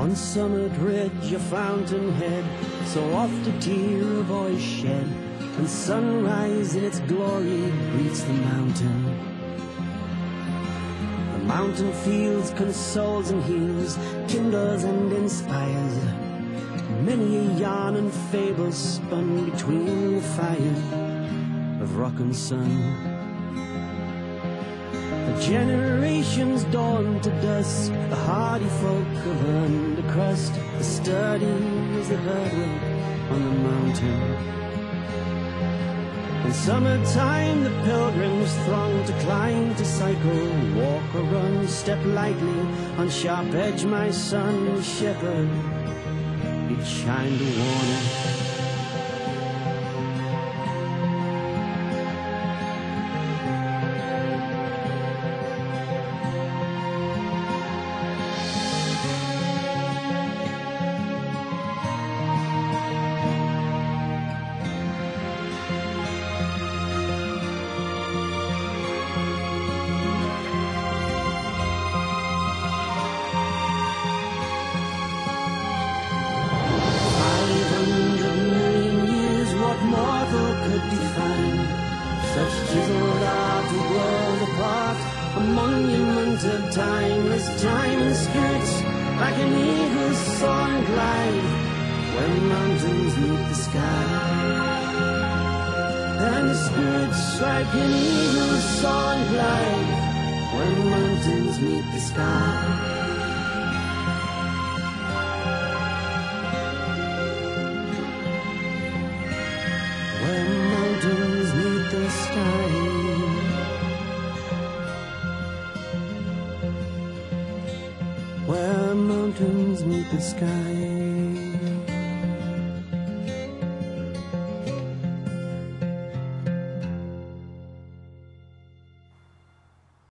On summit ridge, a fountainhead, so oft a tear a voice shed, and sunrise in its glory greets the mountain. The mountain feels, consoles and heals, kindles and inspires. Many a yarn and fable spun between the fire of rock and sun. The generations dawn to dusk, the hardy folk of undercrust, the sturdy as the hurdle on the mountain. In summertime the pilgrims throng to climb, to cycle, walk or run. Step lightly on sharp edge, my son, shepherd, he'd shine to warning. Could define such chiseled art, a world apart, a monument of timeless time and spirits, like an eagle's soar and glide when mountains meet the sky. And the spirits, like an eagle's soar and glide when mountains meet the sky. When mountains meet the sky, where mountains meet the sky.